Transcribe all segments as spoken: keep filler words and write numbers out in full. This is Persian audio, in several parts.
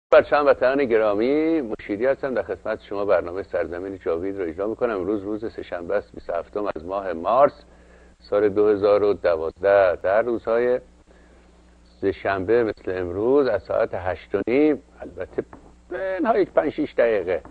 بر شما وطنان گرامی، مشیری هستم. در خدمت شما برنامه سرزمین جاوید رو اجرا میکنم. امروز روز سه‌شنبه است، بیست و هفتم از ماه مارس سال دو هزار و دوازده. در روزهای سه‌شنبه مثل امروز از ساعت هشت و نیم، البته بنها یک پنج شیش دقیقه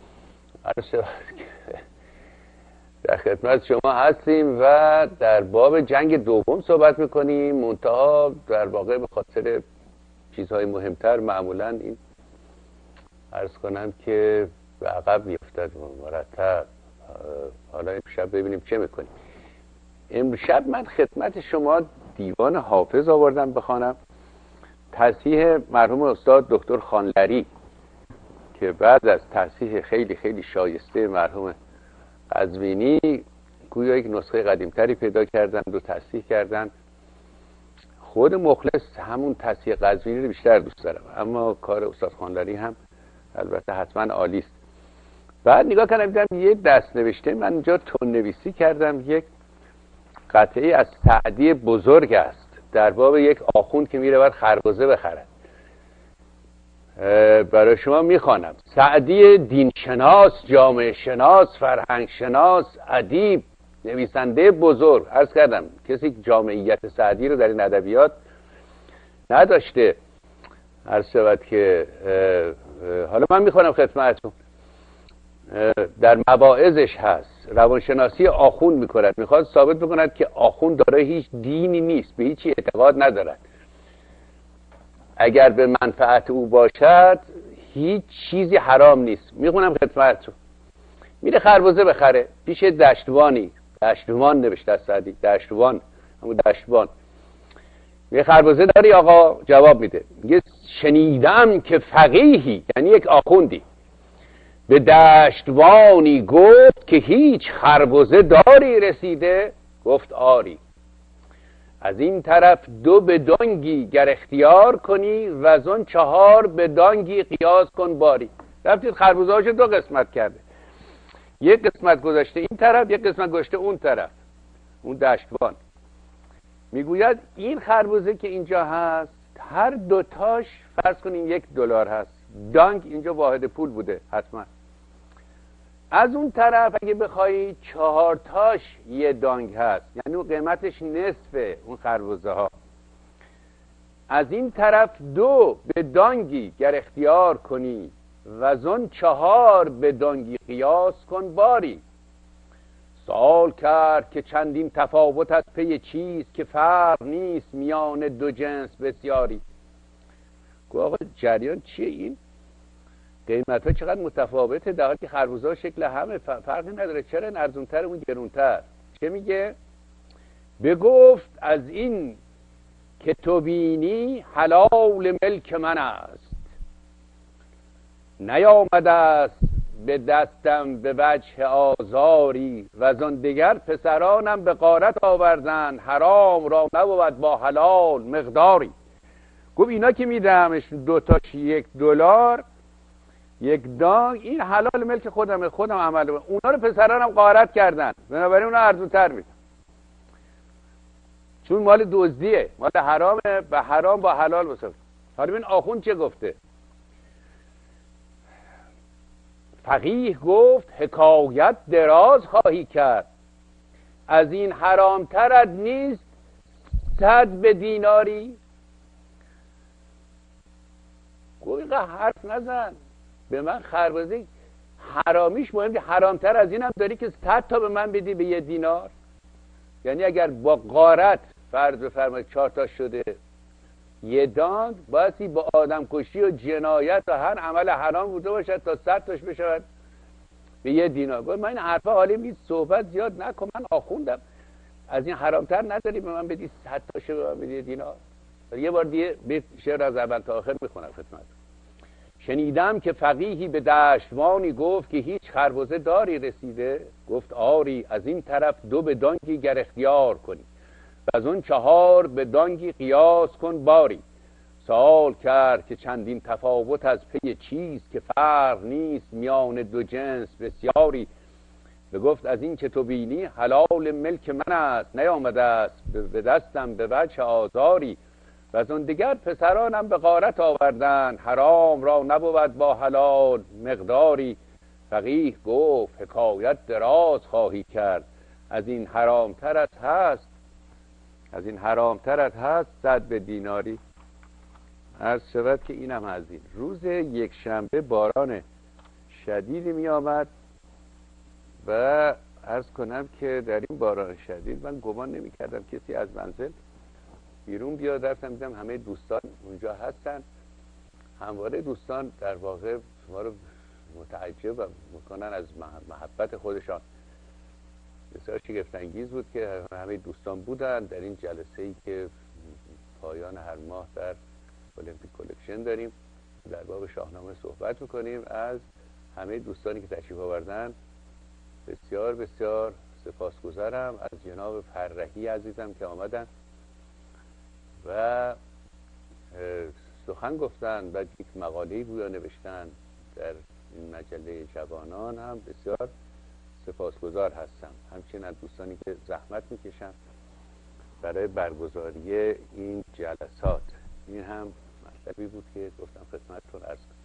در خدمت شما هستیم و در باب جنگ دوم صحبت میکنیم. منتها در واقع به خاطر چیزهای مهمتر معمولا این عرض کنم که به عقب میافتد مرتب. حالا امشب ببینیم چه میکنیم. امشب من خدمت شما دیوان حافظ آوردم بخوانم، تصحیح مرحوم استاد دکتر خانلری که بعد از تصحیح خیلی خیلی شایسته مرحوم قزوینی گویا یک نسخه قدیمتری پیدا کردند و تصحیح کردند. خود مخلص همون تصحیح قزوینی رو بیشتر دوست دارم، اما کار استاد خانلری هم البته حتما عالی است. بعد نگاه کردم دیدم یه دست نوشته من اینجا تون نویسی کردم، یک قطعه از سعدی بزرگ است در باب یک آخوند که میره بر خربزه بخرد. برای شما میخوانم. سعدی دینشناس، جامعه شناس، فرهنگ شناس، ادیب، نویسنده بزرگ. عرض کردم کسی که جامعیت سعدی رو در این ادبیات نداشته. عرض شود که حالا من میخوانم خدمتتون. در مواعظش هست روانشناسی آخوند میکند، میخواد ثابت بکند که آخوند دارای هیچ دینی نیست، به هیچی اعتقاد ندارد. اگر به منفعت او باشد هیچ چیزی حرام نیست. میخونم خدمتتون. میره خربزه بخره پیش دشتوانی، دشتوان نوشته از سعدی، دشتوان همون دشتوان. میگه خربزه داری آقا؟ جواب میده، میگه شنیدم که فقیهی، یعنی یک آخوندی، به دشتوانی گفت که هیچ خربزه داری رسیده؟ گفت آری. از این طرف دو به دانگی گر اختیار کنی و از اون چهار به دانگی قیاس کن باری. رفتید خربزه هاشو دو قسمت کرده، یک قسمت گذاشته این طرف، یک قسمت گذاشته اون طرف. اون دشتوان میگوید این خربزه که اینجا هست هر دوتاش فرض کنین یک دلار هست. دانگ اینجا واحد پول بوده حتما. از اون طرف اگه بخوایی چهار تاش یه دانگ هست، یعنی اون قیمتش نصفه اون خربزه ها. از این طرف دو به دانگی گر اختیار کنی و از اون چهار به دانگی قیاس کن باری. سوال کرد که چندین تفاوت از پی چیز که فرق نیست میان دو جنس بسیاری. گو آقا جریان چیه این؟ قیمت ها چقدر متفاوته، در حالی که خربزه ها شکل همه، فرقی نداره. چرا این ارزونتر اون گرونتر؟ چه میگه؟ بگفت از این که تو بینی حلال ملک من است، نیامده است به دستم به وجه آزاری و از آن دیگر پسرانم به غارت آوردن حرام را نبود با حلال مقداری. گفت اینا که میدهمش دوتاش یک دلار یک دانگ، این حلال ملک خودمه، خودم عمل کنم. اونا رو پسرانم غارت کردن، بنابراین اونا ارزونتر میدم چون مال دزدیه، مال حرامه، به حرام با حلال بسازه. حالا ببین آخوند چه گفته. فقیه گفت حکایت دراز خواهی کرد، از این حرامترت نیست صد به دیناری. گویی حرف نزن، به من خربزه حرامیش مهم، حرامتر از اینم داری که صد تا به من بدی به یه دینار. یعنی اگر با غارت فرض بفرمایید چهار تا شده یه دانگ، بایستی با آدم کشی و جنایت و هر عمل حرام بوده باشد تا صد تاش بشود به یه دینار. گفت من این حرفا حالی نیست، صحبت زیاد نکن، من آخوندم، از این حرامتر نداری به من بدی صد تاشو به من بدی یه دینار. یه بار دیگه بیت شعر از اول تا آخر میخونم خدمت. شنیدم که فقیهی به دشتوانی گفت که هیچ خربزه داری رسیده؟ گفت آری. از این طرف دو به دانگی گر اختیار کنی و از اون چهار به دانگی قیاس کن باری. سوال کرد که چندین تفاوت از پی چیز که فرق نیست میان دو جنس بسیاری. بگفت از این که تو بینی حلال ملک من است، نیامده است به دستم به وجه آزاری. و از اون دیگر پسرانم به غارت آوردن، حرام را نبود با حلال مقداری. فقیه گفت حکایت دراز خواهی کرد، از این حرام ترت هست از این حرام ترت هست صد به دیناری. عرض شود که اینم از این. روز یک شنبه باران شدیدی می آمد و عرض کنم که در این باران شدید من گمان نمی کردم کسی از منزل بیرون بیاد. درستم دیدم همه دوستان اونجا هستن. همواره دوستان در واقع ما رو متعجب میکنن از محبت خودشان. بسیار شگفت‌انگیز بود که همه دوستان بودن در این جلسه ای که پایان هر ماه در المپیک کلکشن داریم. در باب شاهنامه صحبت میکنیم. از همه دوستانی که تشریف آوردن بسیار بسیار سپاسگزارم. از جناب فرحی عزیزم که آمدن و سخن گفتن و یک مقاله‌ای بویا نوشتن در این مجله جوانان هم بسیار سپاسگزار هستم. همچنین از دوستانی که زحمت میکشن برای برگزاری این جلسات. این هم مطلبی بود که گفتم خدمتتون عرض کنم.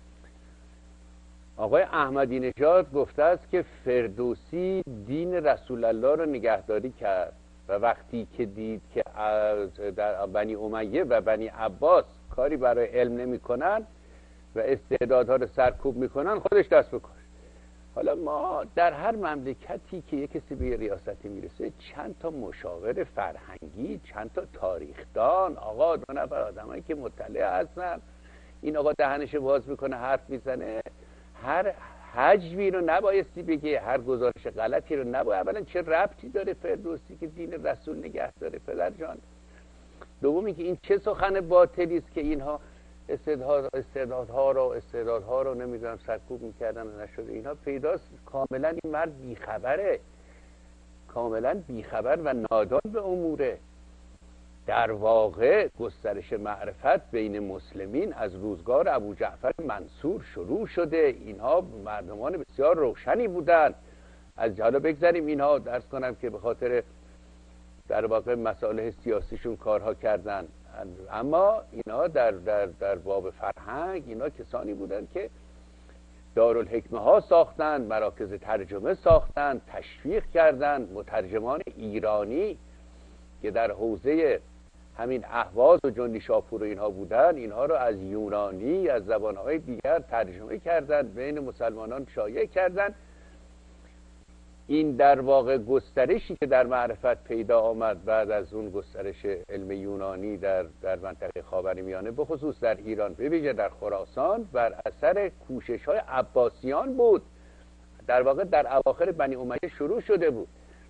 آقای احمدی نژاد گفته است که فردوسی دین رسول الله رو نگهداری کرد و وقتی که دید که در بنی امیه و بنی عباس کاری برای علم نمی کنن و استعدادها رو سرکوب میکنن خودش دست بکن. حالا ما در هر مملکتی که یک کسی به ریاستی میرسه چند تا مشاور فرهنگی، چند تا تاریخدان، آقا دو نفر آدمایی که مطلع هستن، این آقا دهنش باز میکنه حرف میزنه، هر حجوی رو نبایستی بگه، هر گزارش غلطی رو نباید. اولا چه ربطی داره فردوسی که دین رسول نگه داره پدر جان؟ دومی که این چه سخن باطلی است که اینها استعداد استعدادها رو استعدادها رو نمیدونم سرکوب میکردن و نشده. اینها پیداست کاملا این مرد بیخبره، کاملا بیخبر و نادان به اموره. در واقع گسترش معرفت بین مسلمین از روزگار ابو جعفر منصور شروع شده. اینها مردمان بسیار روشنی بودند. از حالا بگذاریم اینها درس کنم که به خاطر در واقع مسائل سیاسیشون کارها کردن، اما اینا در در در باب فرهنگ اینا کسانی بودند که دارالحکمه ها ساختن، مراکز ترجمه ساختن، تشویق کردن. مترجمان ایرانی که در حوزه همین اهواز و جندی شاپور و اینها بودن، اینها رو از یونانی از زبانهای دیگر ترجمه کردن، بین مسلمانان شایع کردن. این در واقع گسترشی که در معرفت پیدا آمد بعد از اون گسترش علم یونانی در در منطقه خاورمیانه، به خصوص در ایران، به ویژه در خراسان، بر اثر کوشش های عباسیان بود. در واقع در اواخر بنی امیه شروع شده بود.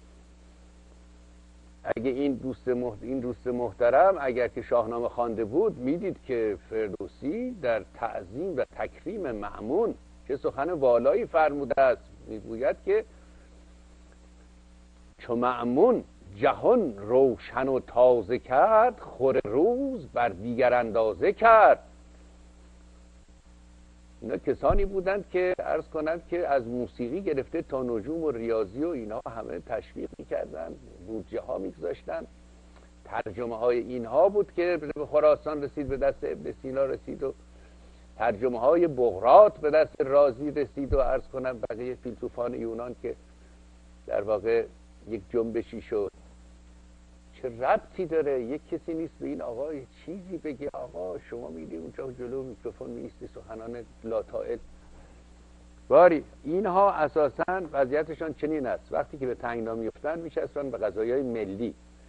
اگه این دوست محت... این دوست محترم اگر که شاهنامه خوانده بود میدید که فردوسی در تعظیم و تکریم مأمون چه سخن والایی فرموده است. میگوید که چو مأمون جهان روشن و تازه کرد، خور روز بر دیگر اندازه کرد. اینا کسانی بودند که عرض کنند که از موسیقی گرفته تا نجوم و ریاضی و اینا همه تشویق میکردن، بودجه ها میگذاشتن. ترجمه های اینها بود که به خراسان رسید، به دست ابن سینا رسید، و ترجمه های بغرات به دست رازی رسید، و عرض کنم بقیه فیلسوفان یونان که در واقع یک جنبشی شد. چه ربطی داره؟ یک کسی نیست به این آقا یه چیزی بگه. آقا شما میدی اونجا جلو میکروفون میستی سخنان لاتائل. باری اینها اساساً وضعیتشان چنین است. وقتی که به تنگنا میفتن میشستن به قضایای ملی،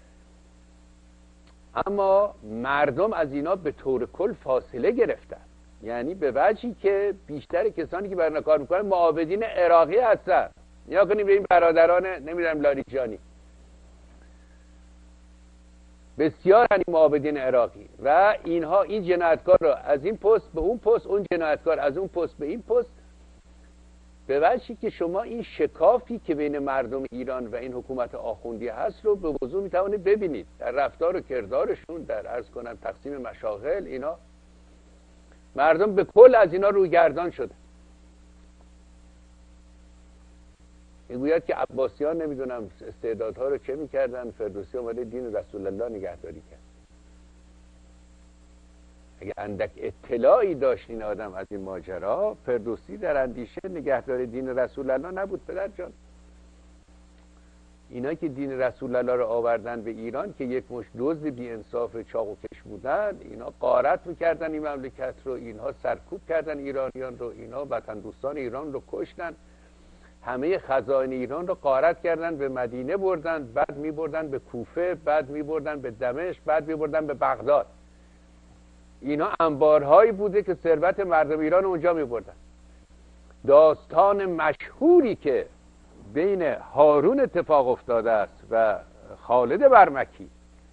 اما مردم از اینا به طور کل فاصله گرفتن. یعنی به وجهی که بیشتر کسانی که برنا کار میکنن معاودین عراقی هستن. نیا کنیم به این برادران نمیدونم لاریجانی، بسیار هنی معاودین عراقی، و اینها این جنایتکار رو از این پست به اون پست، اون جنایتکار از اون پست به این پست، به وجهی که شما این شکافی که بین مردم ایران و این حکومت آخوندی هست رو به وضوح میتوانید ببینید در رفتار و کردارشون، در عرض کنم تقسیم مشاغل. اینا مردم به کل از اینا روی گردان شده. میگوید که عباسیان نمیدونم استعدادها رو چه میکردن، فردوسی اومده دین رسول الله نگهداری کرد. اگه اندک اطلاعی داشت این آدم از این ماجرا، فردوسی در اندیشه نگهدار دین رسول الله نبود پدر جان. اینا که دین رسول الله رو آوردن به ایران که یک مش دزد بی انصاف چاق و کش بودن، اینا غارت میکردن این مملکت رو، اینها سرکوب کردن ایرانیان رو، اینا وطن دوستان ایران رو کشتن، همه خزائن ایران رو غارت کردن، به مدینه بردن، بعد میبردن به کوفه، بعد میبردن به دمشق، بعد میبردن به بغداد. اینا انبارهایی بوده که ثروت مردم ایران اونجا میبردن. داستان مشهوری که بین هارون اتفاق افتاده است و خالد برمکی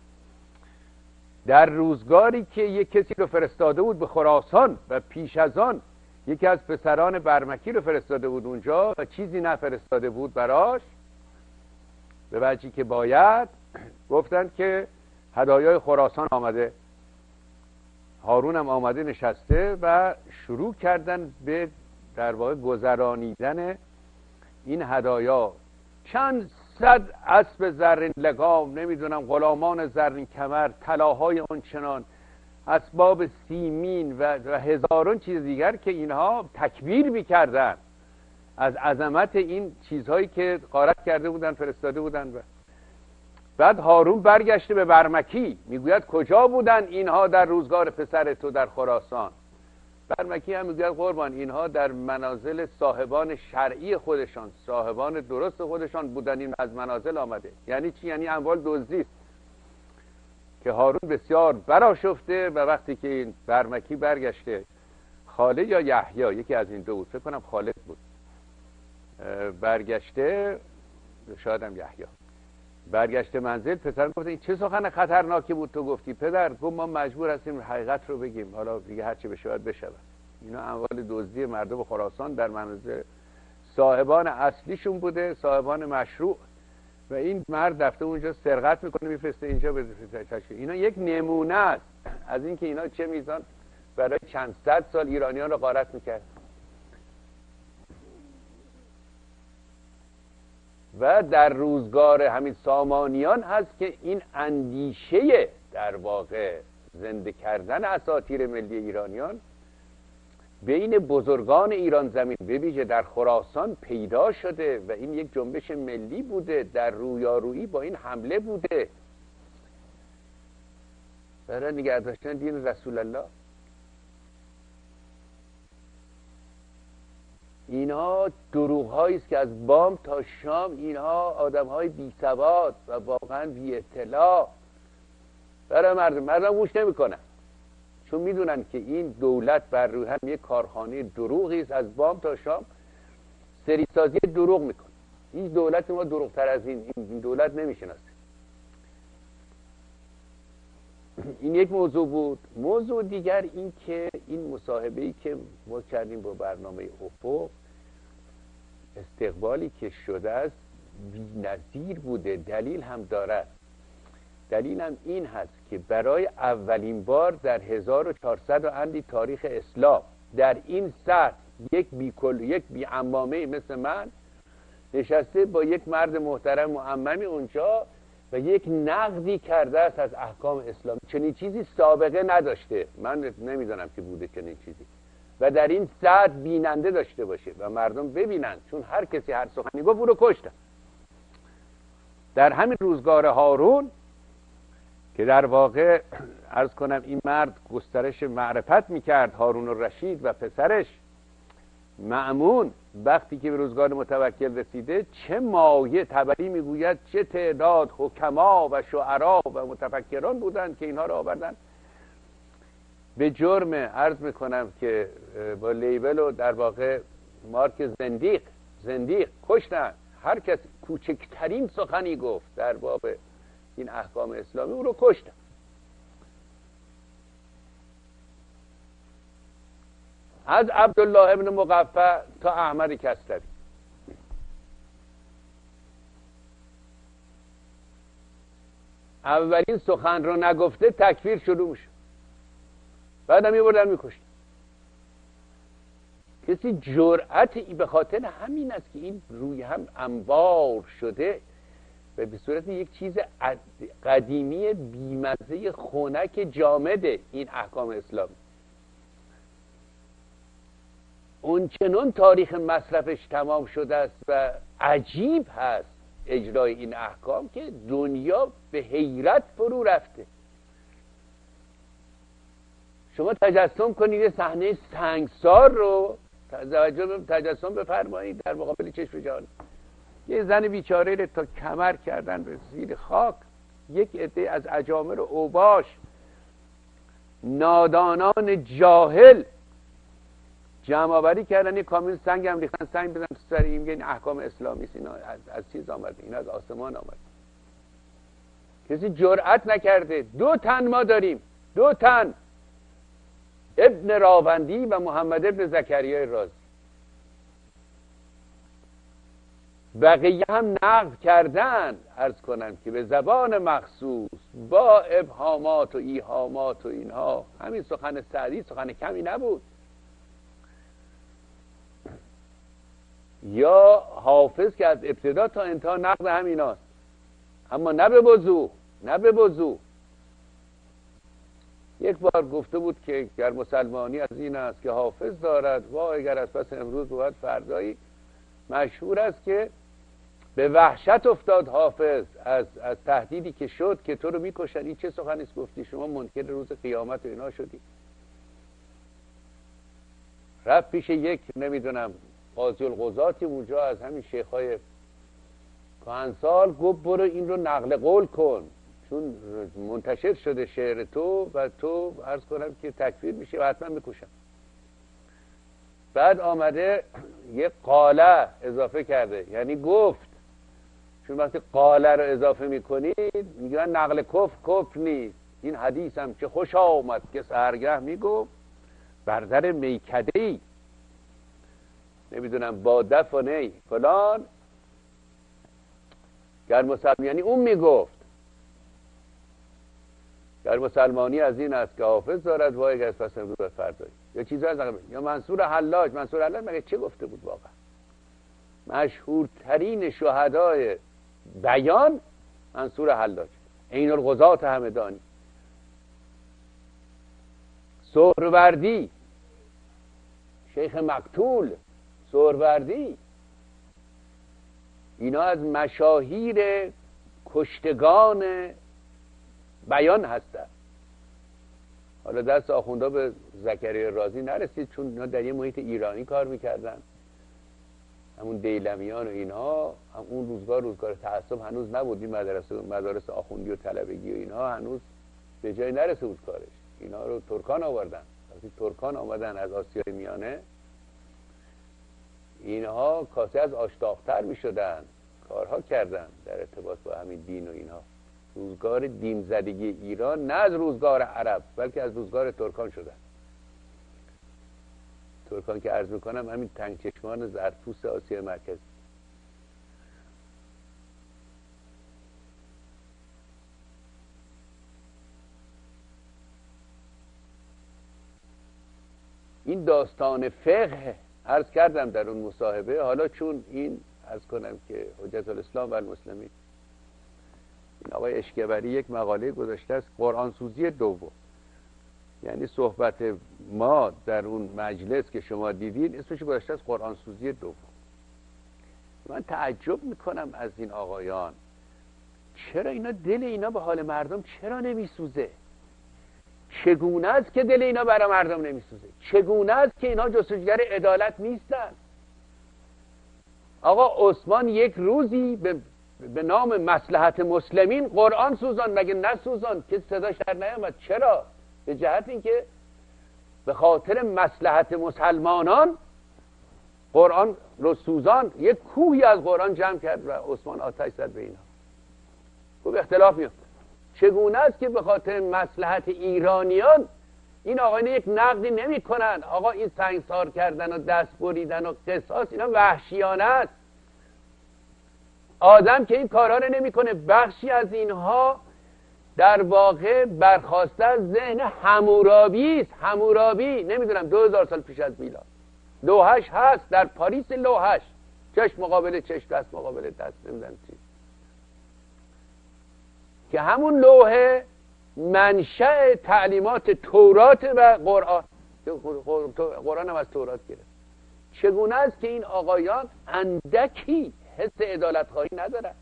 در روزگاری که یک کسی رو فرستاده بود به خراسان و پیش از آن یکی از پسران برمکی رو فرستاده بود اونجا و چیزی نفرستاده بود براش به وجهی که باید، گفتن که هدایای خراسان آمده. هارون هم آمده نشسته و شروع کردن به در واقع گذرانیدن این هدایا. چند صد اسب زرین لگام، نمیدونم غلامان زرین کمر، طلاهای آنچنان، اسباب سیمین و هزاران چیز دیگر که اینها تکبیر میکردن از عظمت این چیزهایی که غارت کرده بودن فرستاده بودن. و بعد هارون برگشته به برمکی میگوید کجا بودن اینها در روزگار پسر تو در خراسان؟ برمکی هم میگوید قربان اینها در منازل صاحبان شرعی خودشان، صاحبان درست خودشان بودن، این از منازل آمده. یعنی چی؟ یعنی اموال دزدی است که هارون بسیار برآشفته. و وقتی که این برمکی برگشته، خالد یا یحیی یکی از این دو بود، فکر کنم خالد بود، برگشته، شاید هم یحیی، برگشته منزل، پسر گفت این چه سخن خطرناکی بود تو گفتی؟ پدر گفت ما مجبور هستیم حقیقت رو بگیم، حالا دیگه هر چی بشه باید بشه. اینا اموال دزدی مردم خراسان در منازل صاحبان اصلیشون بوده، صاحبان مشروع، و این مرد رفته اونجا سرقت میکنه میفرسته اینجا به تشکیل. اینا یک نمونه است از اینکه اینا چه میزان برای چند صد سال ایرانیان رو غارت میکرد. و در روزگار همین سامانیان هست که این اندیشه در واقع زنده کردن اساطیر ملی ایرانیان بین بزرگان ایران زمین به ویژه در خراسان پیدا شده و این یک جنبش ملی بوده، در رویارویی با این حمله بوده برای نگه داشتن دین رسول الله. اینها دروغ هایی است که از بام تا شام اینها آدم های بی سواد و واقعا بی اطلاع برای مردم مردم گوش نمی کنن، چون میدونن که این دولت بر روی هم یک کارخانه دروغی است، از بام تا شام سری سازی دروغ میکنه. این دولت ما دروغ تر از این این دولت نمیشناسه. این یک موضوع بود. موضوع دیگر این که این مصاحبه‌ای که ما کردیم با برنامه افق، استقبالی که شده است بی‌نظیر بوده. دلیل هم دارد. دلیل هم این هست که برای اولین بار در هزار و چهارصد و اندی تاریخ اسلام در این سطح یک بیکل یک بی عمامه مثل من نشسته با یک مرد محترم معممی اونجا و یک نقدی کرده است از احکام اسلام. چنین چیزی سابقه نداشته، من نمیدونم که بوده چنین چیزی، و در این سطح بیننده داشته باشه و مردم ببینند، چون هر کسی هر سخنی گفت او رو کشتن. در همین روزگار هارون که در واقع عرض کنم این مرد گسترش معرفت میکرد، هارون الرشید و پسرش مأمون، وقتی که به روزگار متوکل رسیده چه مایه، طبری میگوید چه تعداد حکما و شعرا و متفکران بودند که اینها را آوردن به جرم، عرض میکنم که با لیبل و در واقع مارک زندیق زندیق کشتن. هر کس کوچکترین سخنی گفت در باب این احکام اسلامی او رو کشتن. از عبدالله ابن مقفع تا احمد کستری. اولین سخن رو نگفته تکفیر شروع میشه، بعد هم میبردن میکشتن. کسی جرأتی به خاطر همین است که این روی هم انبار شده و به صورت یک چیز قدیمی بیمزه خنک جامده این احکام اسلامی. اون چنون تاریخ مصرفش تمام شده است و عجیب هست اجرای این احکام که دنیا به حیرت فرو رفته. شما تجسم کنید یه صحنه سنگسار رو تجسم بفرمایید در مقابل چشم جهان. یه زن بیچاره رو تا کمر کردن به زیر خاک، یک عده از اجامر و اوباش نادانان جاهل جمع آوری کردن، یک کامیون سنگ هم ریختن، سنگ بزن تو سر این، این احکام اسلامی است، اینا از از چیز آمده، اینا از آسمان آمده. کسی جرأت نکرده. دو تن ما داریم، دو تن، ابن راوندی و محمد ابن زکریای رازی. بقیه هم نقل کردن، عرض کنم که به زبان مخصوص با ابهامات و ایهامات و اینها. همین سخن سعدی سخن کمی نبود. یا حافظ که از ابتدا تا انتها نقد همیناست، اما نه به وضوح، نه به وضوح. یک بار گفته بود که گر مسلمانی از این است که حافظ دارد، وای اگر از پس امروز بود فردایی. مشهور است که به وحشت افتاد حافظ از از تهدیدی که شد که تو رو میکشن. این چه سخنی است گفتی؟ شما منکر روز قیامت و اینا شدی. رفت پیش یک نمیدونم قاضی القضاتی اونجا از همین شیخای کهنسال، گفت برو این رو نقل قول کن چون منتشر شده شعر تو و تو عرض کنم که تکفیر میشه و حتما میکشم. بعد آمده یه قاله اضافه کرده، یعنی گفت. چون وقتی قاله رو اضافه میکنید میگن نقل کفر کفر نیست. این حدیث هم که خوش آمد که سحرگه میگفت بر در میکده‌ای نمیدونم با دف و نی فلان گر مسلمانی، یعنی اون میگفت گر مسلمانی از این است که حافظ دارد، وای اگر از پس امروز به فردایی. یا چیزا از اقل. یا منصور حلاج. منصور حلاج مگه چه گفته بود واقعا؟ مشهورترین شهدای بیان منصور حلاج، عین القضات همدانی. سهروردی، شیخ مقتول سهروردی، اینا از مشاهیر کشتگان بیان هستن. حالا دست آخوندا به زکریای رازی نرسید چون اینا در یه محیط ایرانی کار میکردن، همون دیلمیان و اینها. هم اون روزگار روزگار تعصب هنوز نبود، این مدرسه مدارس آخوندی و طلبگی و اینها هنوز به جای نرسه بود کارش. اینا رو ترکان آوردن. وقتی ترکان آمدن از آسیای میانه، اینها کاسه از آشتاقتر می شدن، کارها کردن در ارتباط با همین دین و اینها. روزگار دین زدگی ایران نه از روزگار عرب بلکه از روزگار ترکان شدن. ترکان که عرض میکنم همین تنگ چشمان زرتوست آسیای مرکزی. این داستان فقه عرض کردم در اون مصاحبه. حالا چون این عرض کنم که حجت الاسلام و المسلمین، این آقای اشکبری یک مقاله گذاشته است، قرآن سوزی دوم، یعنی صحبت ما در اون مجلس که شما دیدین اسمش گذاشته است قرآن سوزی دوم. من تعجب میکنم از این آقایان، چرا اینا دل اینا به حال مردم چرا نمیسوزه؟ چگونه است که دل اینا برای مردم نمیسوزه؟ چگونه است که اینا جستجوگر عدالت نیستن؟ آقا عثمان یک روزی به, به نام مصلحت مسلمین قرآن سوزان، مگه نسوزان؟ که صداش در نیامد. چرا؟ به جهت اینکه به خاطر مصلحت مسلمانان قرآن رو سوزان، یک کوهی از قرآن جمع کرد و عثمان آتش زد به اینا. خوب اختلاف میفته. چگونه است که به خاطر مصلحت ایرانیان این آقایان یک نقدی نمی کنن؟ آقا این سنگسار کردن و دست بریدن و قصاص اینا وحشیانه است. آدم که این کارها رو نمی کنه. بخشی از اینها در واقع برخواسته از ذهن حمورابی است. حمورابی نمیدونم دو هزار سال پیش از میلاد لوحش هست در پاریس، لوحش چشم مقابل چشم، دست مقابل دست، نمیدونم چی. که همون لوحه منشأ تعلیمات تورات و قرآن. قرآن هم از تورات گرفت. چگونه است که این آقایان اندکی حس عدالت خواهی ندارن؟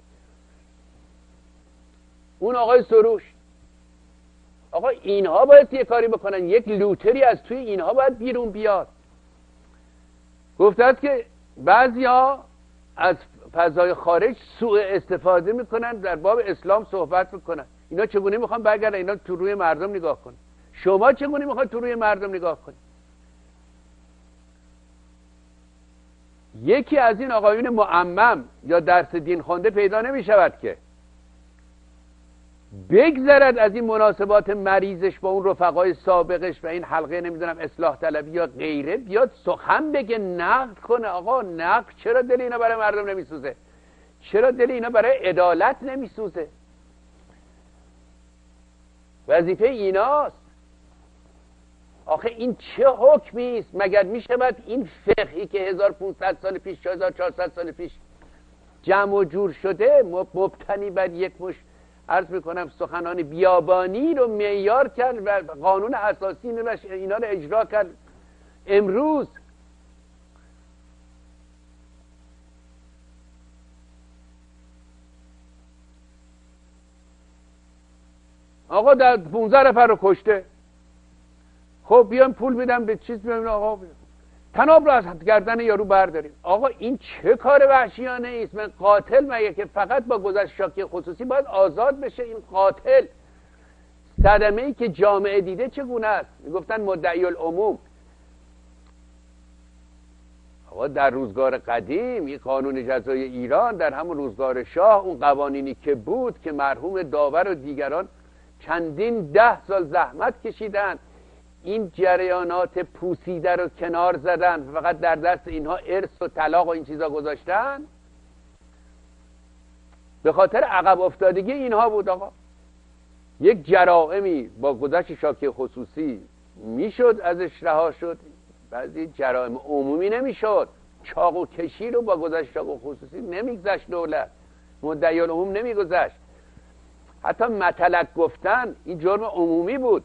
اون آقای سروش، آقا اینها باید یه کاری بکنن، یک لوتری از توی اینها باید بیرون بیاد. گفته است که بعضیا از فضای خارج سوء استفاده میکنن، در باب اسلام صحبت میکنن. اینا چگونه میخوان برگردن اینا تو روی مردم نگاه کنن؟ شما چگونه میخواد تو روی مردم نگاه کنید؟ یکی از این آقایون معمم یا درس دین خوانده پیدا نمیشود که بگذرد از این مناسبات مریضش با اون رفقای سابقش و این حلقه نمیدونم اصلاح طلبی یا غیره، بیاد سخن بگه، نقد کنه. آقا نقد چرا دل اینا برای مردم نمیسوزه؟ چرا دل اینا برای عدالت نمیسوزه؟ وظیفه ایناست. آخه این چه حکمی است؟ مگر میشود این فقهی که هزار و پانصد سال پیش، هزار و چهارصد سال پیش جمع و جور شده، مبتنی بر یک مش عرض میکنم سخنان بیابانی رو معیار کرد و قانون اساسی اینا رو اجرا کرد؟ امروز آقا در پونزده نفر رو کشته، خب بیام پول میدم به چیز، بیام آقا بیام تناب رو از گردن یارو برداریم. آقا این چه کار وحشیانه ایست؟ من قاتل مگه که فقط با گذشت شاکی خصوصی باید آزاد بشه؟ این قاتل صدمه ای که جامعه دیده چگونه است؟ میگفتن مدعی العموم. آقا در روزگار قدیم این قانون جزای ایران، در همون روزگار شاه، اون قوانینی که بود که مرحوم داور و دیگران چندین ده سال زحمت کشیدن این جریانات پوسیده رو کنار زدن، فقط در دست اینها ارث و طلاق و این چیزا گذاشتن، به خاطر عقب افتادگی اینها بود. آقا یک جرائمی با گذشت شاکی خصوصی میشد ازش رها شد، بعضی جرائم عمومی نمیشد. چاقو کشی رو با گذشت شاکی خصوصی نمیگذشت، دولت مدعی العموم نمیگذشت. حتی مطلق گفتن این جرم عمومی بود.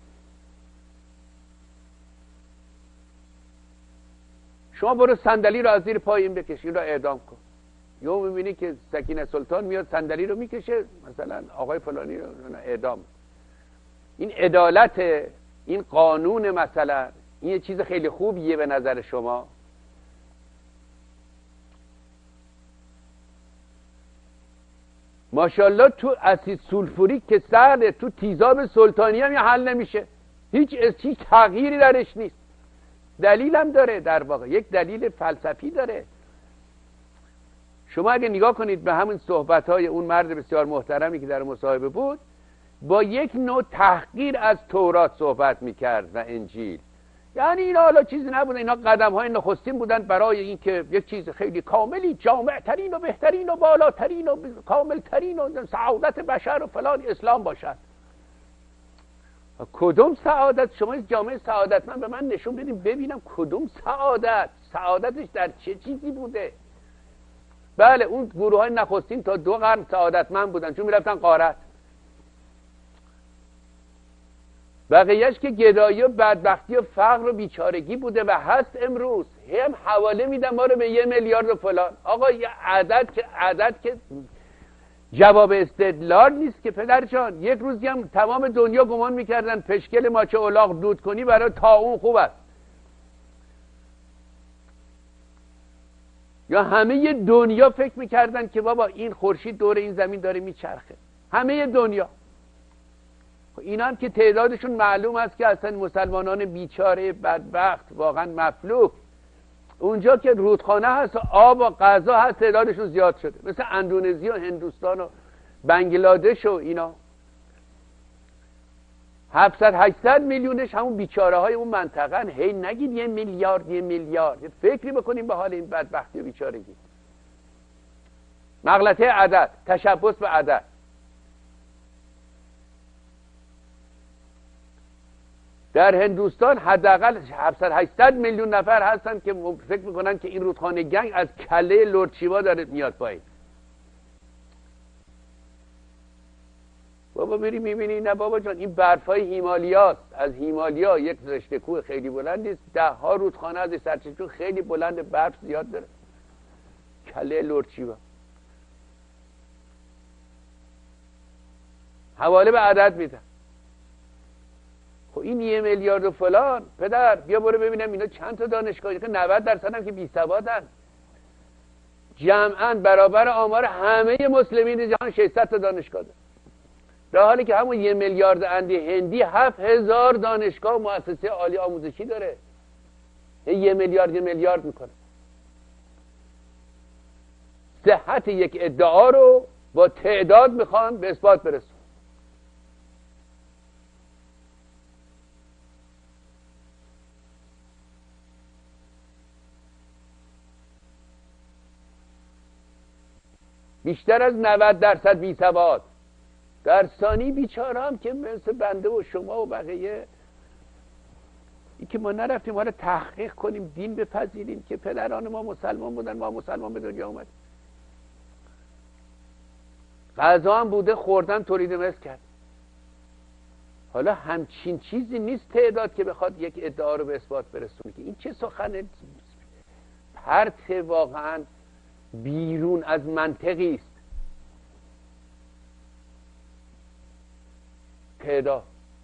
شما برو صندلی رو از زیر پای این بکش، این رو اعدام کن. یهو میبینی که سکینه سلطان میاد صندلی رو میکشه، مثلا آقای فلانی رو اعدام. این عدالت، این قانون، مثلا این یه چیز خیلی خوبیه به نظر شما؟ ماشاءالله تو اسید سولفوریک که سرده، تو تیزاب سلطانی هم یه حل نمیشه، هیچ هیچ تغییری درش نیست. دلیل هم داره، در واقع یک دلیل فلسفی داره. شما اگه نگاه کنید به همین صحبت‌های اون مرد بسیار محترمی که در مصاحبه بود، با یک نوع تحقیر از تورات صحبت میکرد و انجیل. یعنی اینا حالا چیزی نبودن، اینا قدم‌های نخستین بودن برای اینکه یک چیز خیلی کاملی، جامع‌ترین و بهترین و بالاترین و کاملترین و سعادت بشر و فلان اسلام باشد. کدوم سعادت؟ شما جامعه سعادت من به من نشون بدین ببینم کدوم سعادت؟ سعادتش در چه چیزی بوده؟ بله اون گروه های نخستین تا دو قرن سعادتمند بودن چون میرفتن غارت. بقیهش که گدایی و بدبختی و فقر و بیچارگی بوده و هست. امروز هم حواله میدن ما رو به یه میلیارد و فلان. آقا یه عدد که عدد که جواب استدلال نیست که پدر جان. یک روزی هم تمام دنیا گمان میکردن پشکل ماچه الاغ دود کنی برای طاعون خوب است، یا همه دنیا فکر میکردن که بابا این خورشید دور این زمین داره میچرخه، همه دنیا. اینا هم که تعدادشون معلوم است که اصلا مسلمانان بیچاره بدبخت واقعا مفلوک، اونجا که رودخانه هست و آب و غذا هست تعدادشون زیاد شده، مثل اندونزی و هندوستان و بنگلادش و اینا. هفتصد هشتصد میلیونش همون بیچاره های اون منطقه. هی نگید یه میلیارد یه میلیارد، فکری بکنیم به حال این بدبختی و بیچارگی. مغلطه عدد، تشبث به عدد. در هندوستان حداقل هفتصد هشتصد میلیون نفر هستن که فکر میکنن که این رودخانه گنگ از کله لرد شیوا داره میاد پایین. بابا میری میبینی نه بابا جان این برفای هیمالیاست، از هیمالیا یک رشته کوه خیلی بلندی است، ده ها رودخانه از سرچشمه خیلی بلند، برف زیاد داره. کله لورچیبا حواله به عدد میدن. خب این یه میلیارد و فلان، پدر بیا برو ببینم اینا چند تا دانشگاه، که نود درصد هم که بی سوادن، جمعاً برابر آمار همه مسلمین جهان ششصد تا دانشگاه داره، در حالی که همون یه میلیارد اندی هندی هفت هزار دانشگاه و مؤسسه عالی آموزشی داره. یه میلیارد یه میلیارد میکنه. صحت یک ادعا رو با تعداد میخوان به اثبات برسون. بیشتر از نود درصد بی سواد در ثانی بیچاره هم که مثل بنده و شما و بقیه، این که ما نرفتیم حالا تحقیق کنیم دین بپذیریم که پدران ما مسلمان بودن، ما مسلمان به دنیا اومدیم، غذا هم بوده خوردن تولید مثل کرد. حالا همچین چیزی نیست تعداد که بخواد یک ادعا رو به اثبات برسونه. که این چه سخن پرت واقعا بیرون از منطقی است. تعداد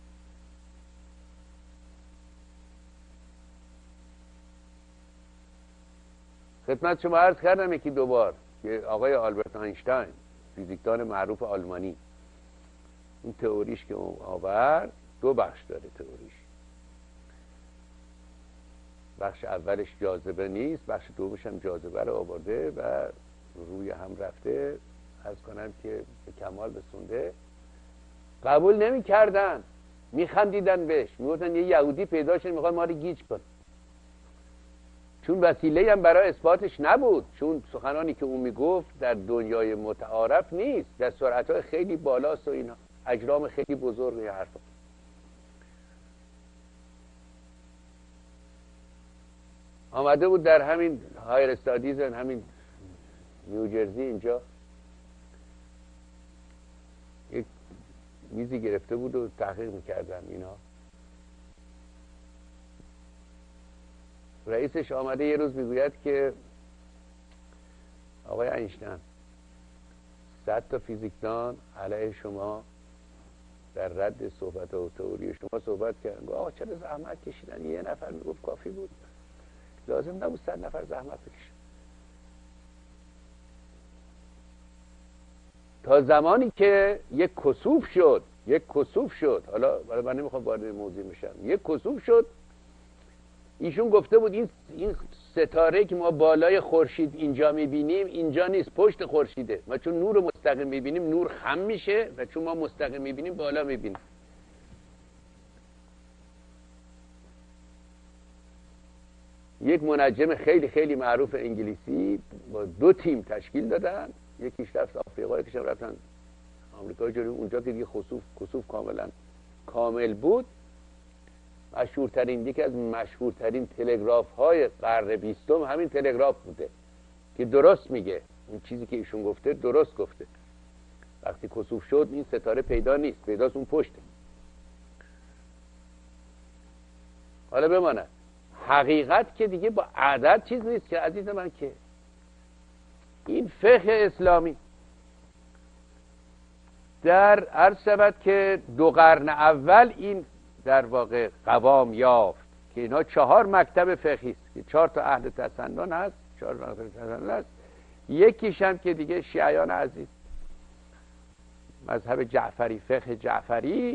خدمت شما عرض کردم یکی دوبار که آقای آلبرت اینشتین فیزیکدان معروف آلمانی، این تئوریش که آورد دو بخش داره تئوریش. بخش اولش جاذبه نیست، بخش دومش هم جاذبه رو آورده و روی هم رفته، عرض کنم که به کمال رسونده. قبول نمی کردن، می خندیدن بهش، می گفتن یه یهودی پیدا شد میخواد ما رو گیج کن، چون وسیله هم برای اثباتش نبود، چون سخنانی که اون میگفت در دنیای متعارف نیست، در سرعت‌های خیلی بالاست و اینا، اجرام خیلی بزرگ و حرفا. آمده بود در همین هایر استادیز، همین نیوجرسی اینجا، یک میزی گرفته بود و تحقیق میکردن اینا. رئیسش آمده یه روز میگوید که آقای اینشتین صد تا فیزیکدان علیه شما در رد صحبت و تئوری شما صحبت کردن. آقا چرا زحمت کشیدن؟ یه نفر میگفت کافی بود، لازم نبود صد نفر زحمت بکشن. تا زمانی که یک کسوف شد، یک کسوف شد، حالا برای من نمیخوام وارد موضوع بشم، یک کسوف شد. ایشون گفته بود این این ستاره که ما بالای خورشید اینجا میبینیم اینجا نیست، پشت خورشیده. ما چون نور مستقیم میبینیم نور خم میشه و چون ما مستقیم میبینیم بالا میبینیم. یک منجم خیلی خیلی معروف انگلیسی با دو تیم تشکیل دادن، یکیش رفت آفریقا، یکیش رفتن آمریکای جنوبی. اونجا که دیگه خسوف کسوف کاملا کامل بود، مشهورترین یکی از مشهورترین تلگراف های قرن بیستم همین تلگراف بوده که درست میگه، اون چیزی که ایشون گفته درست گفته. وقتی کسوف شد این ستاره پیدا نیست، پیداست اون پشته. حالا بماند حقیقت که دیگه با عدد چیز نیست که عزیز من، که این فقه اسلامی در عرض شود که دو قرن اول این در واقع قوام یافت که اینها چهار مکتب فقهی است که چهار تا اهل تسنن هست، چهار مکتب تسنن هست. یکیش هم که دیگه شیعیان عزیز، مذهب جعفری، فقه جعفری،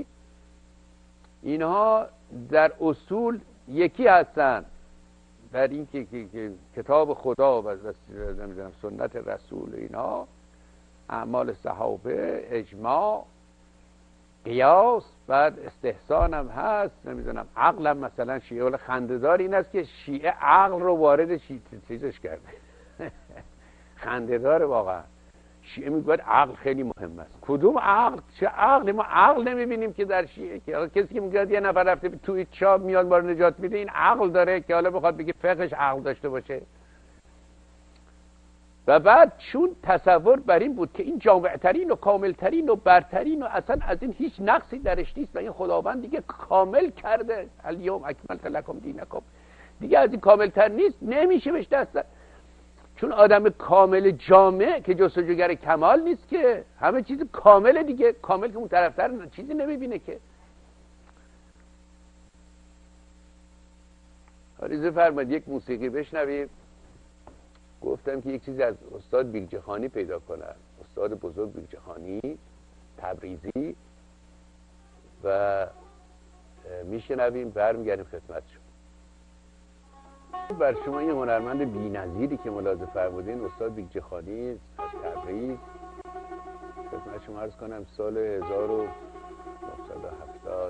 اینها در اصول یکی هستن در این که, که, که کتاب خدا و نمیدونم سنت رسول، اینها اعمال صحابه، اجماع، قیاس، بعد استحسان هم هست، نمیدونم عقل هم. مثلا شیعه ولی خنده‌دار این است که شیعه عقل رو وارد چیزش کرده خنده‌دار واقعا. شیعه میگوید عقل خیلی مهم است. کدوم عقل؟ چه عقلی؟ ما عقل نمیبینیم که در شیعه. که حالا کسی که میگه یه نفر رفته توی چاب میاد ما رو نجات میده، این عقل داره که حالا بخواد بگه فقهش عقل داشته باشه؟ و بعد چون تصور بر این بود که این جامعترین و کاملترین و برترین و اصلا از این هیچ نقصی درش نیست و این خداوند دیگه کامل کرده، الیوم اکملت لکم دینکم، دیگه از این کاملتر نیست، نمیشه بهش دست زد. چون آدم کامل جامع که جستجوگر کمال نیست که، همه چیز کامله دیگه، کامل که اون طرفتر چیزی نمیبینه که. آریزه فرماد یک موسیقی بشنویم. گفتم که یک چیزی از استاد بیلجه خانی پیدا کنم، استاد بزرگ بیلجه خانی تبریزی، و میشنویم برمیگردیم خدمتشون. بر شما این هنرمند بی‌نظیری که ملاحظه فرمودین استاد بیلجه خانی از تبریز، خدمت شما عرض کنم سال هزار و نهصد و هفتاد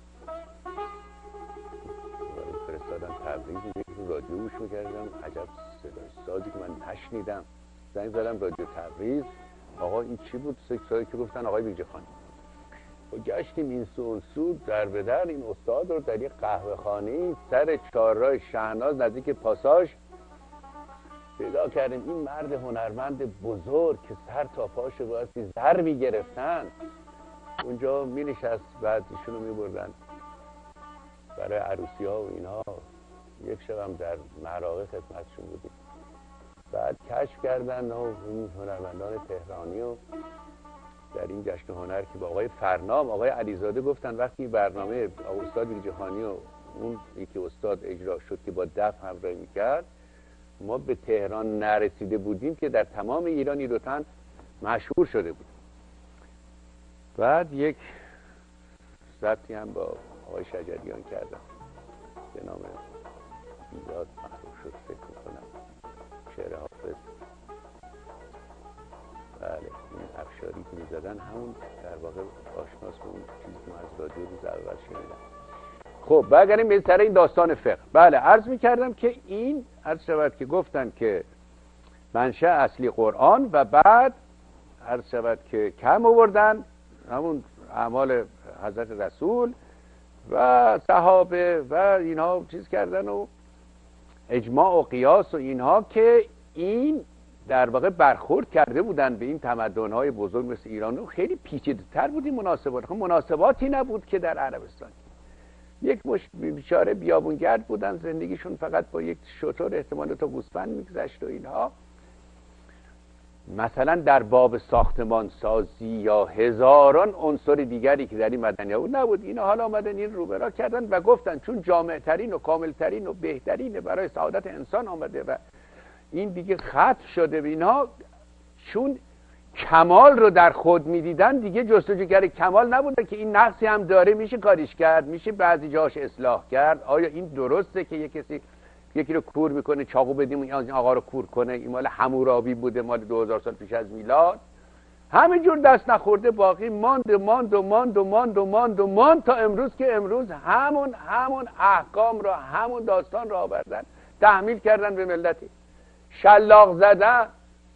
فرستادم تبریز، یک رادیو گوش میکردم، عجب صدای سازی که من نشنیدم. زنگ زدم رادیو تبریز، آقا این چی بود؟ سکسایی که گفتن آقای بیلجه خانی. و گشتیم این سو اون سو در به در این استاد رو در یک قهوه خانه سر چهارراه شهناز نزدیک پاساژ پیدا کردیم. این مرد هنرمند بزرگ که سر تا پاش رو بایستی زر میگرفتن اونجا می نشست، بعد ایشونو می بردن برای عروسی ها و اینها. یک شب هم در مراغه خدمتشون بودیم. بعد کشف کردن و این هنرمندان تهرانی و در این جشن هنر که با آقای فرنام، آقای علیزاده گفتن وقتی برنامه استاد بیلجه خانی و اون یکی استاد اجرا شد که با دف همراهی میکرد، ما به تهران نرسیده بودیم که در تمام ایران این دو تن مشهور شده بود. بعد یک ضبطی هم با آقای شجریان کردم به نام بیداد محروف شد فکر میکنم، شعر حافظ. بله این افشاری که میزدن همون در واقع آشناس به اون چیزی که من از رادیو روز اول شنیدم. خب برگردیم به سر این داستان فقه. بله عرض میکردم که این عرض شود که گفتن که منشأ اصلی قرآن و بعد عرض شود که کم آوردن همون اعمال حضرت رسول و صحابه و اینها چیز کردن و اجماع و قیاس و اینها که این در واقع برخورد کرده بودن به این تمدن‌های بزرگ مثل ایران و خیلی پیچیده‌تر بود این مناسبات. خب مناسباتی نبود که در عربستان. یک مش بیچاره بیابونگرد بودن، زندگیشون فقط با یک شتر احتمال تا گوسفند میگذشت و اینها. مثلا در باب ساختمان سازی یا هزاران عنصر دیگری که در این مدنیه بود نبود. اینا حالا آمدن این رو برا کردن و گفتن چون جامع ترین و کامل ترین و بهترین برای سعادت انسان آمده و این دیگه ختم شده به اینها، چون کمال رو در خود میدیدن دیگه جستجوگر کمال نبوده که این نقصی هم داره میشه کاریش کرد، میشه بعضی جاش اصلاح کرد. آیا این درسته که یک کسی یکی رو کور میکنه چاقو بدیم این آقا رو کور کنه؟ این مال حمورابی بوده، مال دو هزار سال پیش از میلاد. همینجور دست نخورده باقی ماند و ماند و ماند و ماند و ماند و ماند تا امروز که امروز همون همون احکام را همون داستان را آوردن تحمیل کردن به ملتی شلاق زدن.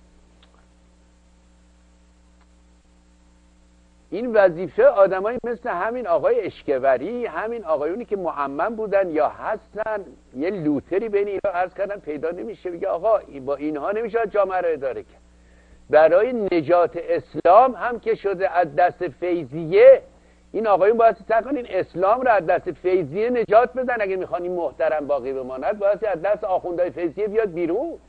این وظیفه آدمایی مثل همین آقای اشکوری، همین آقایونی که معمم بودن یا هستن، یه لوتری بین اینا عرض کردن پیدا نمیشه بگه آقا با اینها نمیشه جامعه رو اداره کرد. برای نجات اسلام هم که شده از دست فیضیه، این آقایون باید سعی کنن این اسلام رو از دست فیضیه نجات بدن. اگه میخوان این محترم باقی بماند باید از دست آخوندهای فیضیه بیاد بیرون.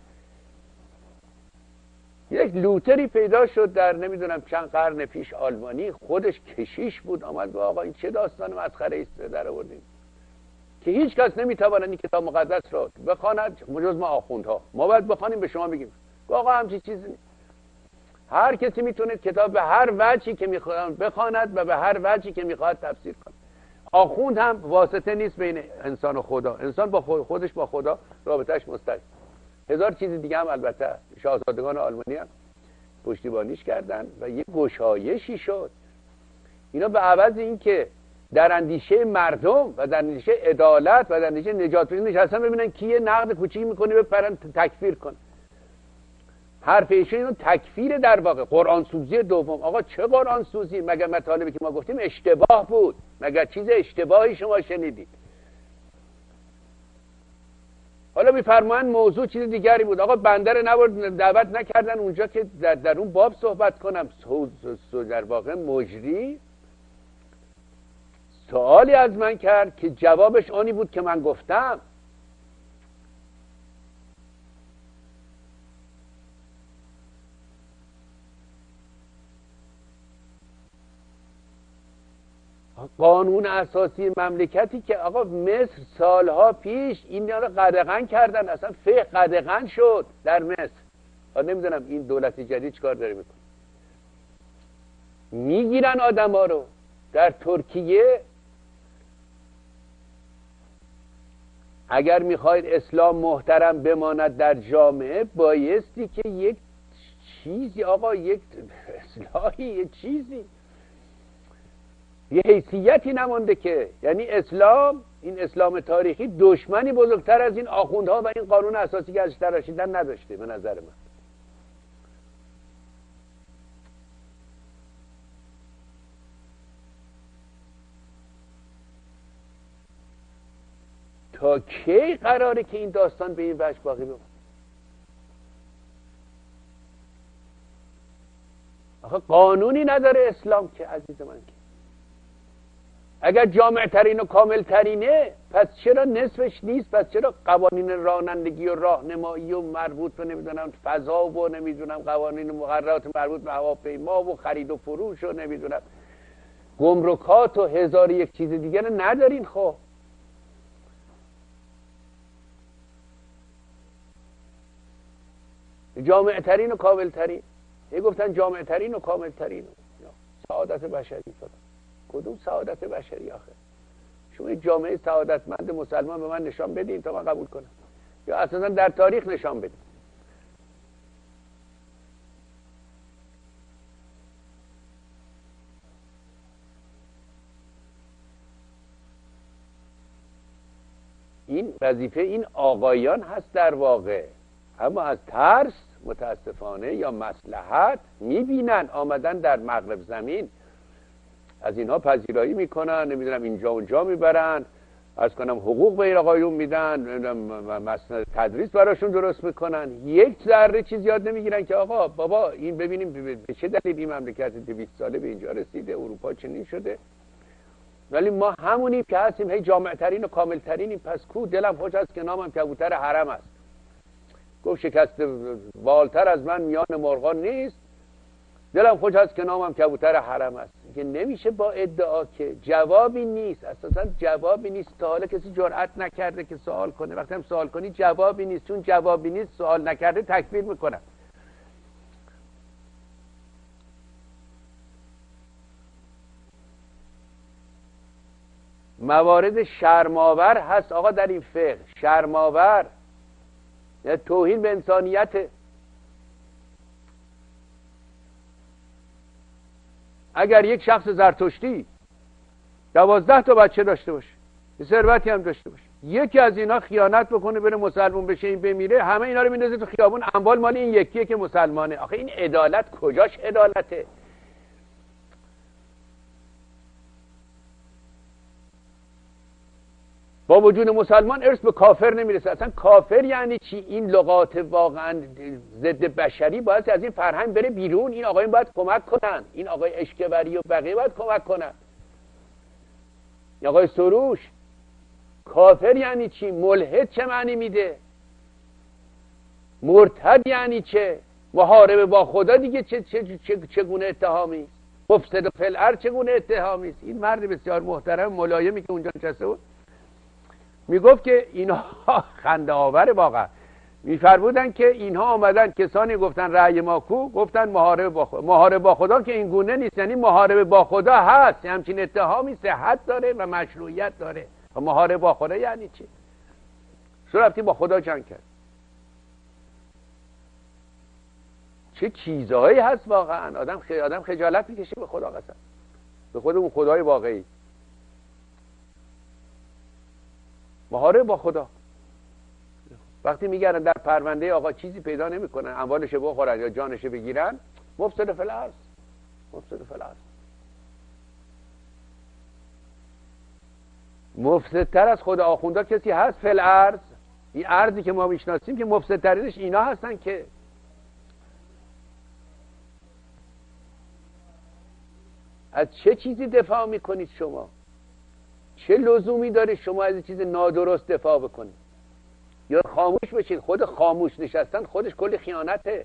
یک لوتری پیدا شد در نمیدونم چند قرن پیش آلمانی، خودش کشیش بود، آمد به آقا این چه داستان مسخره است در آوردیم که هیچ کس نمیتواند این کتاب مقدس را بخواند جز ما آخوندها. ما باید بخوانیم به شما بگیم آقا همچین چیزی نیست. هر کسی میتونه کتاب به هر وجهی که میخواد بخواند و به هر وجهی که میخواد تفسیر کنه. آخوند هم واسطه نیست بین انسان و خدا، انسان با خودش با خدا رابطهش مستقیم. هزار چیز دیگه هم البته شاهزادگان آلمانی هم پشتیبانیش کردن و یه گشایشی شد. اینا به عوض این که در اندیشه مردم و در اندیشه عدالت و در اندیشه نجات پرستی نشستن ببینن کی یه نقد کوچیک میکنه بپرن تکفیر کن. حرف ایشون اینو تکفیر در واقع قرآن سوزی دوم. آقا چه قرآن سوزی؟ مگر مطالبی که ما گفتیم اشتباه بود؟ مگر چیز اشتباهی شما شنیدید؟ حالا میفرمایند موضوع چیز دیگری بود. آقا بنده رو نبرد دعوت نکردن اونجا که در, در اون باب صحبت کنم. در واقع مجری سوالی از من کرد که جوابش آنی بود که من گفتم. قانون اساسی مملکتی که آقا مصر سالها پیش این رو قدغن کردن، اصلا فقه قدغن شد در مصر. آقا نمیدونم این دولت جدید چیکار داره میکنه. میگیرن آدم ها رو. در ترکیه اگر میخواید اسلام محترم بماند در جامعه بایستی که یک چیزی آقا یک اصلاحی یک چیزی یه حیثیتی نمانده که، یعنی اسلام، این اسلام تاریخی دشمنی بزرگتر از این آخوندها و این قانون اساسی که ازش تراشیدن نداشته به نظر من. تا کی قراره که این داستان به این وجه باقی بمونه؟ آخه قانونی نداره اسلام که عزیز من که. اگر جامع ترین و کامل ترینه پس چرا نصفش نیست؟ پس چرا قوانین رانندگی و راهنمایی و مربوط به نمیدونم فضا و نمیدونم قوانین مقررات مربوط به هواپیما و خرید و فروش و نمیدونم گمرکات و هزار یک چیز دیگه رو ندارین؟ خب جامع ترین و کامل ترین، یه گفتن جامع ترین و کامل ترین سعادت بشری. کدوم سعادت بشری آخه؟ شما یک جامعه سعادتمند مسلمان به من نشان بدین تا من قبول کنم، یا اساسا در تاریخ نشان بدین. این وظیفه این آقایان هست در واقع، اما از ترس متاسفانه یا مصلحت میبینن آمدن در مغرب زمین، از اینها پذیرایی میکنن، نمیدونم اینجا اونجا میبرن، از کنم حقوق به این آقایون میدن، مثلا تدریس براشون درست میکنن، یک ذره چیز یاد نمیگیرن که آقا بابا این ببینیم به چه دلیل این مملکت دویست ساله به اینجا رسیده، اروپا چنین شده، ولی ما همونیم که هستیم، هی جامع ترین و کامل ترینیم. پس کو دلم خوش است که نامم کبوتر حرم است. گفت شکست والتر از من میان مرغان نیست، دلم خوش است که نامم کبوتر حرم است. که نمیشه با ادعا که جوابی نیست، اساسا جوابی نیست. تا حالا کسی جرئت نکرده که سوال کنه. وقتی هم سوال کنی جوابی نیست، چون جوابی نیست سوال نکرده تکفیر میکنن. موارد شرم‌آور هست آقا در این فقه، شرم‌آور، یعنی توهین به انسانیت. اگر یک شخص زرتشتی دوازده تا بچه داشته باشه، ثروتی هم داشته باشه، یکی از اینا خیانت بکنه بره مسلمان بشه، این بمیره، همه اینا رو میندازه تو خیابون، اموال مال این یکیه که مسلمانه. آخه این عدالت کجاش عدالته؟ با وجود مسلمان ارث به کافر نمیرسه. اصلا کافر یعنی چی؟ این لغات واقعا ضد بشری باید از این فرهنگ بره بیرون. این آقایون باید کمک کنن، این آقای اشکبری و بقیه باید کمک کنن. این آقای سروش، کافر یعنی چی؟ ملحد چه معنی میده؟ مرتد یعنی چه؟ محارب با خدا دیگه چه چه چه چگونه اتهامی؟ مفسد فی الارض چگونه اتهامی است؟ این مرد بسیار محترم ملایمی که اونجا نشسته بود میگفت که اینها خنده آوره واقعا. میفرمودن که اینها آمدن کسانی گفتن رأی ما کو، گفتن محارب با خدا. محارب با خدا که این گونه نیست، یعنی محارب با خدا هست، همچین اتهامی صحت داره و مشروعیت داره. و محارب با خدا یعنی چی؟ چرا رفتی با خدا جنگ کرد؟ چه چیزهایی هست واقعا. آدم خ... آدم خجالت میکشه به خدا قسم، به خود اون خدای واقعی. محارب با خدا. وقتی میگردن در پرونده آقا چیزی پیدا نمیکنن، اموالش بخورن یا جانش بگیرن، مفسد فی الارض، مفسد فی الارض. مفسدتر از خود آخوندا کسی هست فی الارض؟ این ارضی که ما میشناسیم که مفسدترینش اینا هستن که از چه چیزی دفاع میکنید شما؟ چه لزومی داره شما از چیز نادرست دفاع بکنید؟ یا خاموش بشید. خود خاموش نشستن خودش کلی خیانته.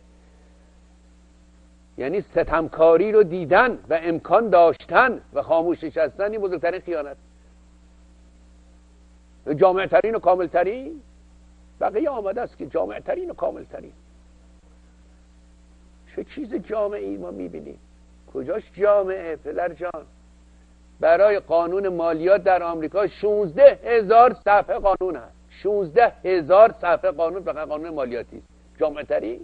یعنی ستمکاری رو دیدن و امکان داشتن و خاموش نشستن این بزرگترین خیانت. جامع ترین و کامل ترین بقیه آمده است که جامع ترین و کامل ترین. چه چیز جامعی ما میبینیم؟ کجاش جامعه پدر جان؟ برای قانون مالیات در آمریکا شانزده هزار صفحه قانون هست. شانزده هزار صفحه قانون فقط قانون مالیاتی است. جامع ترین.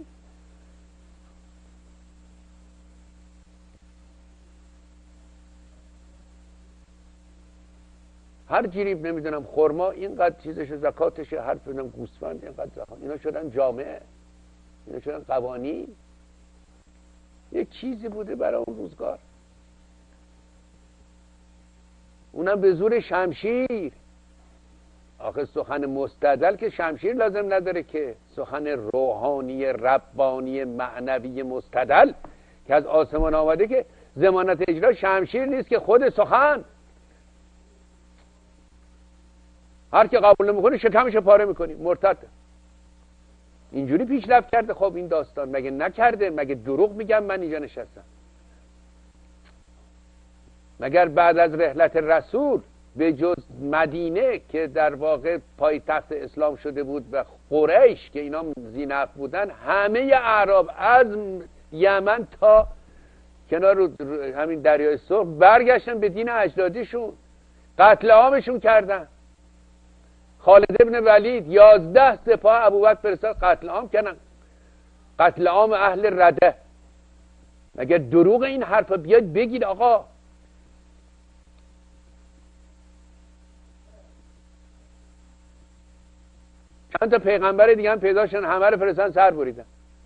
هر جریب نمیدونم خرما اینقدر چیزش زکاتش، هر فیلم گوسفند اینقدر زکات. اینا شدن جامعه، اینا شدن قوانین. یک چیزی بوده برای اون روزگار، اونم به زور شمشیر. آخه سخن مستدل که شمشیر لازم نداره، که سخن روحانی ربانی معنوی مستدل که از آسمان آمده که ضمانت اجرا شمشیر نیست که خود سخن. هر که قبول نمیکنه شکمش پاره میکنی، مرتد. اینجوری پیشرفت کرده. خب این داستان مگه نکرده؟ مگه دروغ میگم من اینجا نشستم؟ مگر بعد از رحلت رسول به جز مدینه که در واقع پایتخت اسلام شده بود و قریش که اینا زینف بودن، همه اعراب از یمن تا کنار همین دریای سرخ برگشتن به دین اجدادیشون، قتل عامشون کردن. خالد ابن ولید یازده سپاه ابوبکر فرستاد قتل عام کردن، قتل عام اهل رده. مگر دروغ این حرفا؟ بیاد بگید آقا. چند تا پیغمبر دیگه هم پیدا شدن، همه رو فرستادن سر بریدن.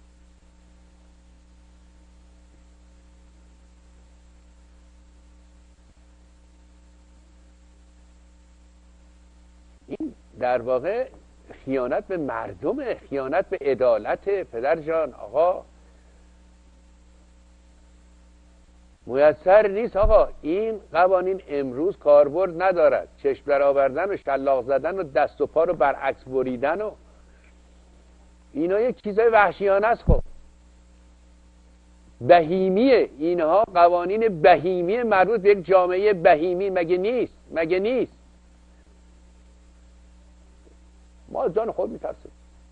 این در واقع خیانت به مردمه، خیانت به عدالت. پدر جان آقا میسر نیست آقا. این قوانین امروز کاربرد ندارد. چشم در آوردن و شلاق زدن و دست و پا رو برعکس بریدن و اینا یک چیزای وحشیانه است. خب بهیمیه اینها، قوانین بهیمی مربوط به یک جامعه بهیمی. مگه نیست؟ مگه نیست؟ ما جان خود میترسیم،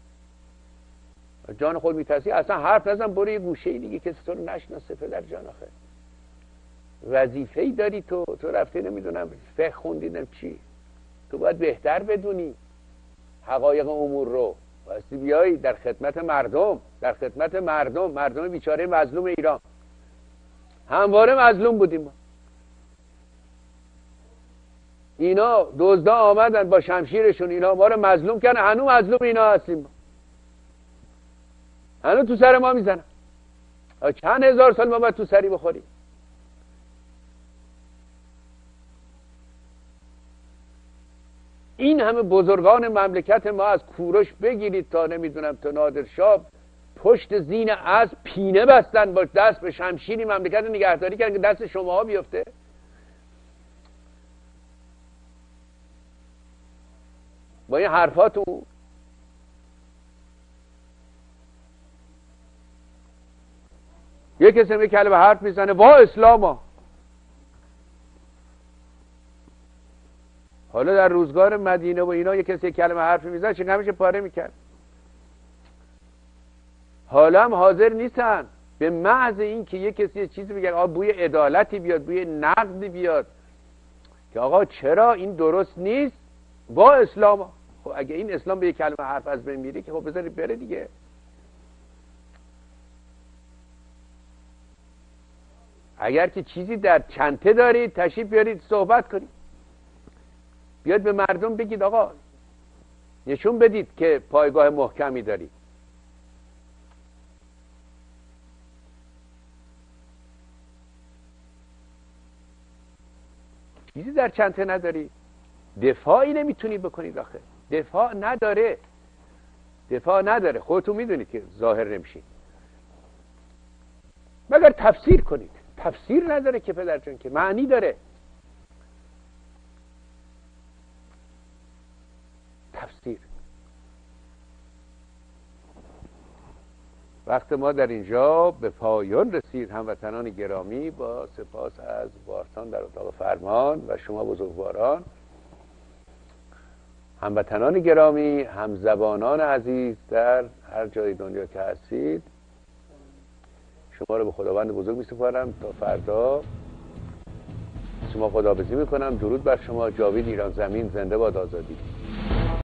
جان خود میترسی. اصلا حرف نزن، برو یه گوشه دیگه کسی تو رو نشناسه. پدر جان آخه وظیفه‌ای داری تو. تو رفته نمیدونم فقه خوندیدم چی، تو باید بهتر بدونی حقایق امور رو. واسه بیایی در خدمت مردم، در خدمت مردم، مردم بیچاره مظلوم ایران. همواره مظلوم بودیم ما. اینا دزدا آمدن با شمشیرشون، اینا ما رو مظلوم کردن. هنوز مظلوم اینا هستیم، هنوز تو سر ما میزنن. چند هزار سال ما باید تو سری بخوریم. این همه بزرگان مملکت ما از کوروش بگیرید تا نمیدونم تا نادرشاه پشت زین از پینه بستن، با دست به شمشیری مملکت نگهداری کردن که دست شماها بیفته. با این حرفاتون یک کسی یک کلمه حرف میزنه وا اسلاما. حالا در روزگار مدینه و اینا یک کسی یک کلمه حرف میزنه چه همیشه پاره میکرد. حالا هم حاضر نیستن به محض این که یک کسی چیزی بگه آقا بوی عدالتی بیاد، بوی نقدی بیاد که آقا چرا این درست نیست، وا اسلاما. خب اگه این اسلام به یک کلمه حرف از بین میره که خب بذارید بره دیگه. اگر که چیزی در چنته دارید تشریف بیارید صحبت کنید، بیاد به مردم بگید آقا نشون بدید که پایگاه محکمی دارید. چیزی در چنته نداری، دفاعی نمیتونی بکنید. آخه دفاع نداره. دفاع نداره. خودتون میدونید که ظاهر نمیشین مگر تفسیر کنید. تفسیر نداره که پدر جان، که معنی داره. تفسیر. وقت ما در اینجا به پایان رسید. هموطنان گرامی، با سپاس از وارتان در اتاق فرمان و شما بزرگواران، هموطنان گرامی، همزبانان عزیز در هر جای دنیا که هستید، شما رو به خداوند بزرگ می‌سپارم تا فردا. شما خداحافظی میکنم. درود بر شما. جاوید ایران زمین. زنده باد آزادی.